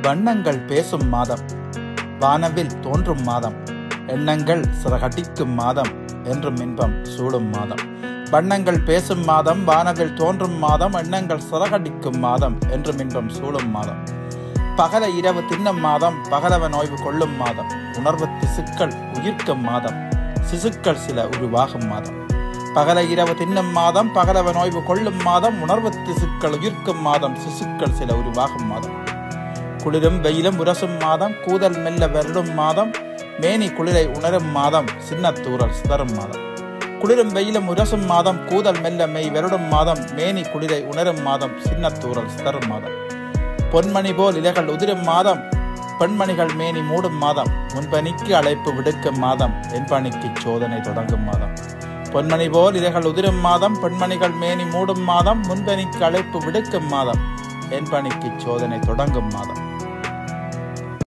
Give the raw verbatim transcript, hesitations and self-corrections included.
வண்ணங்கள் பேசும் மாதம், வானவில் தோன்றும் மாதம், எண்ணங்கள் சிறகடிக்கும் மாதம், என்றும் இன்பம் சூடும் மாதம். வண்ணங்கள் பேசும் மாதம், வானவில் தோன்றும் மாதம், எண்ணங்கள் சிறகடிக்கும் மாதம், என்றும் இன்பம் சூடும் மாதம். பகல இரவு தின்னும் மாதம், பகலவன் ஓய்வு கொள்ளும் மாதம், உணர்வு திசுக்கள் உயிர்க்கும் மாதம், சிசுக்கள் சில உருவாகும் மாதம். பகல இரவு தின்னும் மாதம், பகலவன் ஓய்வு கொள்ளும் மாதம், உணர்வு திசுக்கள் உயிர்க்கும் மாதம், சிசுக்கள் சில உருவாகும் மாதம். குளிரும் வெயிலும் உரசும் மாதம், கூதல் மெல்ல வருடும் மாதம், மேனி குளிரை உணரும் மாதம், சின்னத்தூரல் சிதறும் மாதம். குளிரும் வெயிலும் உரசும் மாதம், கூதல் மெல்ல மெய் வருடும் மாதம், மேனி குளிரை உணரும் மாதம், சின்னத்தூரல் சிதறும் மாதம். பொன்மணி போல் இலைகள் உதிரும் மாதம், பெண்மணிகள் மேனி மூடும் மாதம், முன்பணிக்கு அழைப்பு விடுக்கும் மாதம், என்பணிக்கு சோதனை தொடங்கும் மாதம். பொன்மணி போல் இலைகள் உதிரும் மாதம், பெண்மணிகள் மேனி மூடும் மாதம், முன்பணிக்கு அழைப்பு விடுக்கும் மாதம், என்பணிக்கு சோதனை தொடங்கும் மாதம்.